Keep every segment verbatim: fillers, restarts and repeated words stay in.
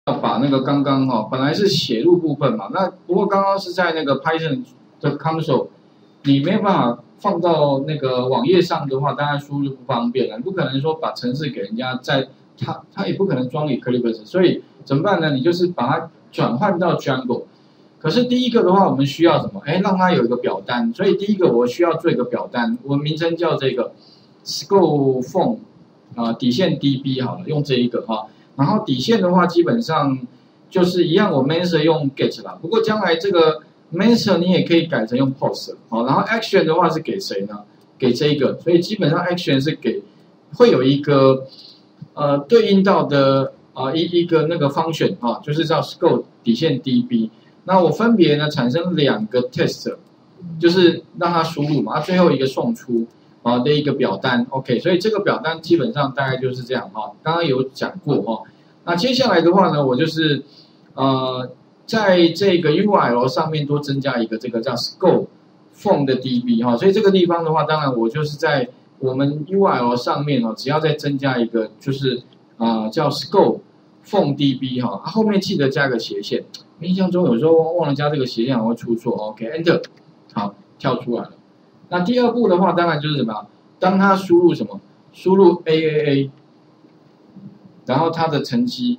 要把那个刚刚哈、哦，本来是写入部分嘛，那不过刚刚是在那个 Python 的 console， 你没有办法放到那个网页上的话，当然输入不方便了，你不可能说把程式给人家在，他他也不可能装 Eclipse， 所以怎么办呢？你就是把它转换到 Django。可是第一个的话，我们需要什么？哎，让它有一个表单，所以第一个我需要做一个表单，我名称叫这个 Scope Form 啊、呃、底线 D B 好了，用这一个哈。然后底线的话，基本上就是一样，我 master 用 get 啦。不过将来这个 master 你也可以改成用 post 好。然后 action 的话是给谁呢？给这一个，所以基本上 action 是给会有一个呃对应到的啊、呃、一一个那个 function 啊，就是叫 scope 底线 D B。那我分别呢产生两个 test， 就是让它输入嘛，最后一个送出啊的一个表单 ，OK， 所以这个表单基本上大概就是这样哈，刚刚有讲过哈。那接下来的话呢，我就是呃在这个 U R L 上面多增加一个这个叫 scope form 的 D B 哈，所以这个地方的话，当然我就是在我们 U R L 上面哦，只要再增加一个就是啊、呃、叫 scope form D B 哈，后面记得加个斜线。印象中有时候忘了加这个斜线，会出错。OK，Enter， 好，跳出来了。那第二步的话，当然就是什么？当他输入什么？输入 A A A， 然后它的成绩，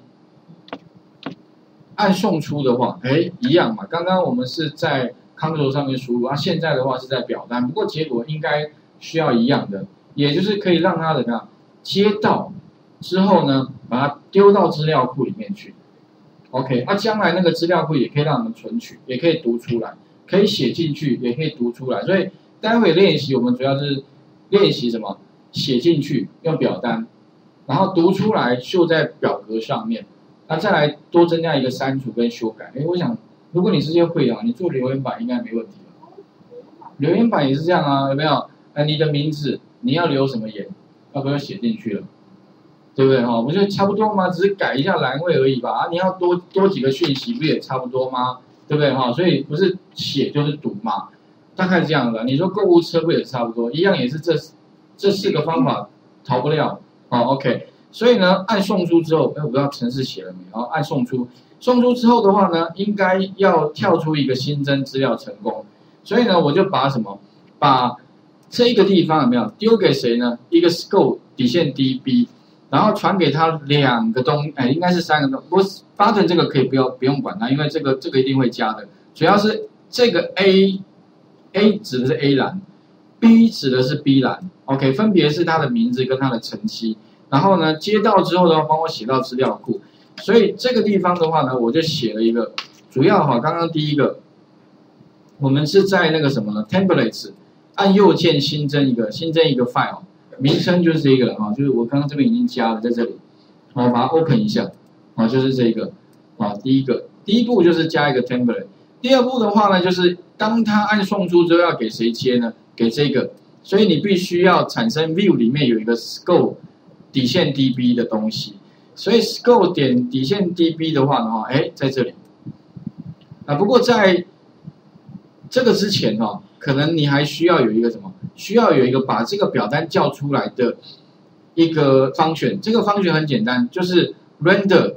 按送出的话，哎，一样嘛。刚刚我们是在 console 上面输入，啊，现在的话是在表单，不过结果应该需要一样的，也就是可以让它怎么样接到之后呢，把它丢到资料库里面去。OK， 那、啊、将来那个资料库也可以让我们存取，也可以读出来，可以写进去，也可以读出来。所以待会练习我们主要是练习什么？写进去用表单，然后读出来秀在表格上面。那再来多增加一个删除跟修改。哎，我想如果你直接会啊，你做留言板应该没问题了。留言板也是这样啊，有没有？哎，你的名字你要留什么言，要不要写进去了？对不对哈？不就差不多吗？只是改一下栏位而已吧。啊，你要多多几个讯息，不也差不多吗？对不对哈？所以不是写就是读嘛，大概是这样的。你说购物车不也差不多，一样也是这这四个方法逃不了。好 ，OK。所以呢，按送出之后，哎，我不知道程式写了没？然后按送出，送出之后的话呢，应该要跳出一个新增资料成功。所以呢，我就把什么，把这一个地方有没有丢给谁呢？一个 scope 底线 D B。然后传给他两个东，哎，应该是三个东。不过 button 这个可以不要不用管它，因为这个这个一定会加的。主要是这个 A，A 指的是 A 栏 ，B 指的是 B 栏 ，OK， 分别是它的名字跟它的成绩。然后呢，接到之后的话，帮我写到资料库。所以这个地方的话呢，我就写了一个，主要哈，刚刚第一个，我们是在那个什么呢 ？Templates， 按右键新增一个，新增一个 file。名称就是这个了啊，就是我刚刚这边已经加了在这里，好，把它 open 一下，啊，就是这个，啊，第一个，第一步就是加一个 template， 第二步的话呢，就是当他按送出之后要给谁接呢？给这个，所以你必须要产生 view 里面有一个 scope 底线 D B 的东西，所以 scope 点底线 D B 的话呢，哎，在这里，啊，不过在这个之前哦，可能你还需要有一个什么？需要有一个把这个表单叫出来的一个方选，这个方选很简单，就是 render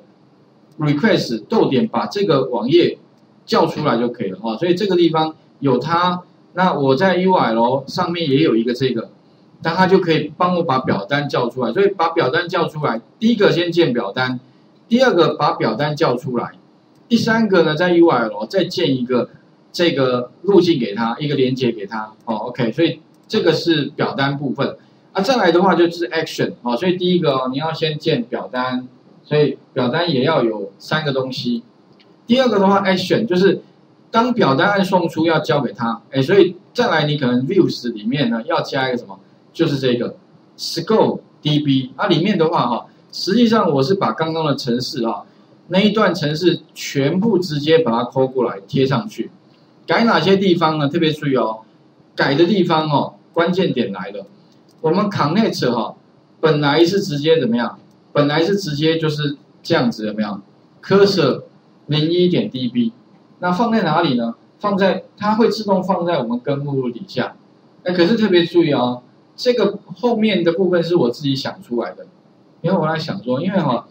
request 逗点把这个网页叫出来就可以了哈。所以这个地方有它，那我在 U R L 上面也有一个这个，那它就可以帮我把表单叫出来。所以把表单叫出来，第一个先建表单，第二个把表单叫出来，第三个呢在 U R L 再建一个这个路径给它，一个连接给它。哦 ，OK， 所以这个是表单部分啊，再来的话就是 action 啊，所以第一个哦，你要先建表单，所以表单也要有三个东西。第二个的话 action 就是当表单按送出要交给他，哎，所以再来你可能 views 里面呢要加一个什么，就是这个 scope D B 啊，里面的话哈，实际上我是把刚刚的程式啊那一段程式全部直接把它抠过来贴上去，改哪些地方呢？特别注意哦。改的地方哦，关键点来了。我们 connect 哈、哦，本来是直接怎么样？本来是直接就是这样子，有没有 ？cursor 零一点 D B， 那放在哪里呢？放在它会自动放在我们根目录底下。哎，可是特别注意哦，这个后面的部分是我自己想出来的。因为我来想说，因为哈、哦，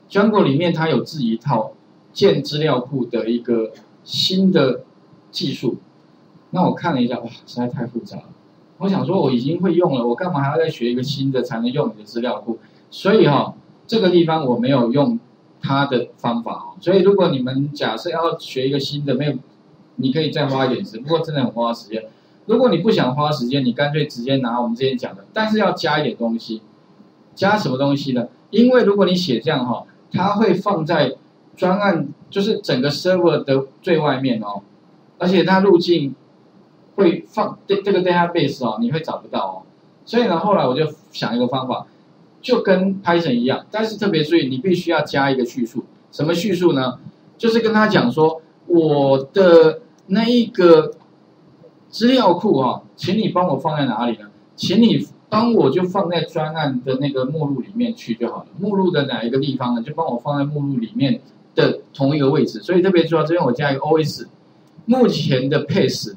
Django 里面它有自己一套建资料库的一个新的技术。那我看了一下，哇，实在太复杂了。我想说我已经会用了，我干嘛还要再学一个新的才能用你的资料库？所以哈、哦，这个地方我没有用它的方法哦。所以如果你们假设要学一个新的，没有，你可以再花一点时间，不过真的很花时间。如果你不想花时间，你干脆直接拿我们之前讲的，但是要加一点东西。加什么东西呢？因为如果你写这样哈、哦，它会放在专案，就是整个 server 的最外面哦，而且它路径会放这这个 database 哦，你会找不到哦。所以呢，后来我就想一个方法，就跟 Python 一样，但是特别注意，你必须要加一个叙述。什么叙述呢？就是跟他讲说，我的那一个资料库哈、哦，请你帮我放在哪里呢？请你帮我就放在专案的那个目录里面去就好了。目录的哪一个地方呢？就帮我放在目录里面的同一个位置。所以特别注意，这边我加一个 O S， 目前的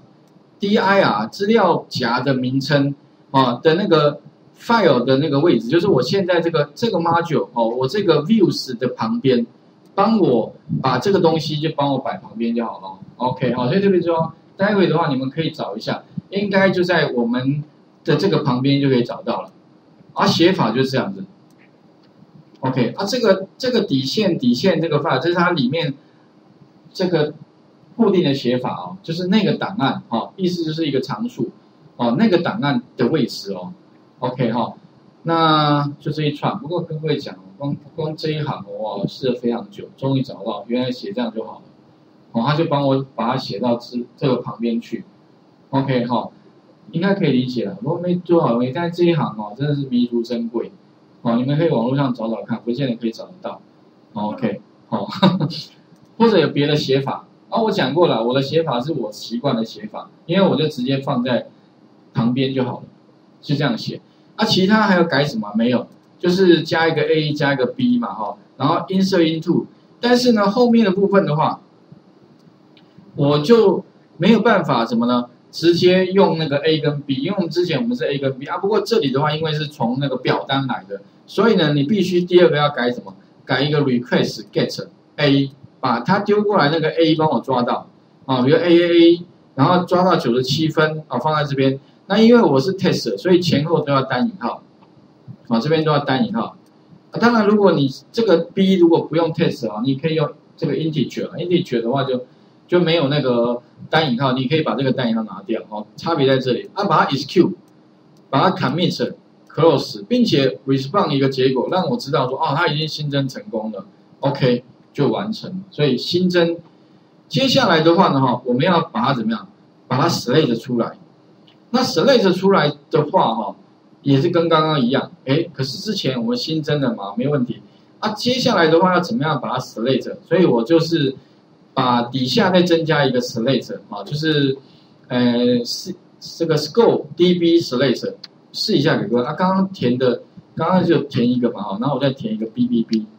path。dir 资料夹的名称啊的那个 file 的那个位置，就是我现在这个这个 module 哦，我这个 views 的旁边，帮我把这个东西就帮我摆旁边就好了。OK 好，所以特别说，待会的话你们可以找一下，应该就在我们的这个旁边就可以找到了。而、啊、写法就是这样子。OK 啊，这个这个底线底线这个 file， 这是它里面这个固定的写法哦，就是那个档案哦，意思就是一个常数哦，那个档案的位置哦 ，OK 哈、哦，那就这一串。不过跟各位讲，光光这一行哦，试了非常久，终于找到，原来写这样就好了。哦，他就帮我把它写到这这个旁边去 ，OK 哈、哦，应该可以理解了。不过没多少容易，但是这一行哦，真的是弥足珍贵哦，你们可以网络上找找看，不见得可以找得到。OK 好、哦，或者有别的写法。啊，我讲过了，我的写法是我习惯的写法，因为我就直接放在旁边就好了，就这样写。啊，其他还要改什么？没有，就是加一个 A 加一个 B 嘛，哈，然后 insert into。但是呢，后面的部分的话，我就没有办法什么呢？直接用那个 A 跟 B， 因为我们之前我们是 A 跟 B 啊，不过这里的话，因为是从那个表单来的，所以呢，你必须第二个要改什么？改一个 request get A。把它丢过来那个 A 帮我抓到啊，比如 A A A， 然后抓到九十七分啊，放在这边。那因为我是 test， 所以前后都要单引号，啊，这边都要单引号。啊、当然，如果你这个 B 如果不用 test 啊，你可以用这个 integer，integer 的话就就没有那个单引号，你可以把这个单引号拿掉哦，差别在这里。啊，把它 execute， 把它 commit close， 并且 respond 一个结果，让我知道说哦，它已经新增成功了 ，OK。就完成，所以新增。接下来的话呢，哈，我们要把它怎么样？把它 select 出来。那 select 出来的话，哈，也是跟刚刚一样，哎，可是之前我们新增了嘛，没问题。啊，接下来的话要怎么样把它 select？ 所以我就是把底下再增加一个 select 啊，就是呃是这个 scope db select 试一下给各位。啊，刚刚填的，刚刚就填一个嘛，哈，然后我再填一个 B B B。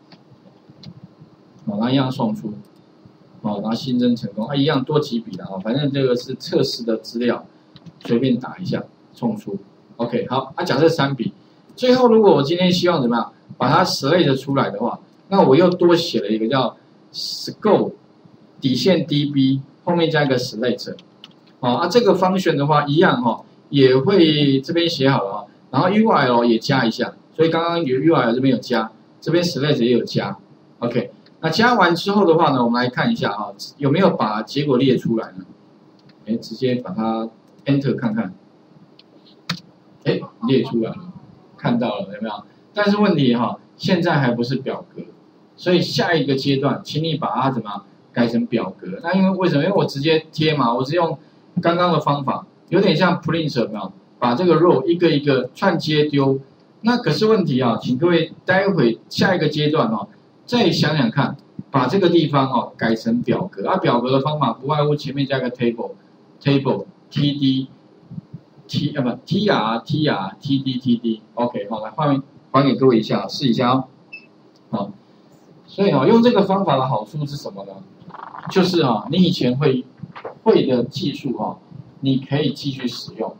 哦，然后一样送出，哦，然后新增成功，啊，一样多几笔了啊，反正这个是测试的资料，随便打一下送出 ，OK， 好，啊，假设三笔，最后如果我今天希望怎么样把它 select 出来的话，那我又多写了一个叫 scope 底线 db 后面加一个 select， 哦，啊，这个 function 的话一样哈、哦，也会这边写好了啊，然后 U R L 也加一下，所以刚刚有 U R L 这边有加，这边 select 也有加 ，OK。那加完之后的话呢，我们来看一下啊，有没有把结果列出来呢？哎，直接把它 Enter 看看，哎，列出来了，看到了有没有？但是问题哈，现在还不是表格，所以下一个阶段，请你把它怎么样改成表格？那因为为什么？因为我直接贴嘛，我是用刚刚的方法，有点像 print 有没有？把这个 row 一个一个串接丢。那可是问题啊，请各位待会下一个阶段哦。再想想看，把这个地方哦改成表格，啊，表格的方法不外乎前面加个 table，table td t 啊不 tr tr td td，OK， 好，来画面还给各位一下，试一下哦。好，所以哦，用这个方法的好处是什么呢？就是啊，你以前会会的技术啊，你可以继续使用，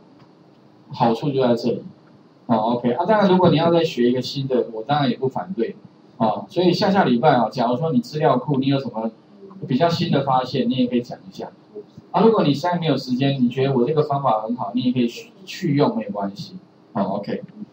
好处就在这里。哦 ，OK， 啊，当然如果你要再学一个新的，我当然也不反对。 啊，所以下下礼拜啊，假如说你资料库你有什么比较新的发现，你也可以讲一下。啊，如果你现在没有时间，你觉得我这个方法很好，你也可以去去用，没有关系。好 ，OK。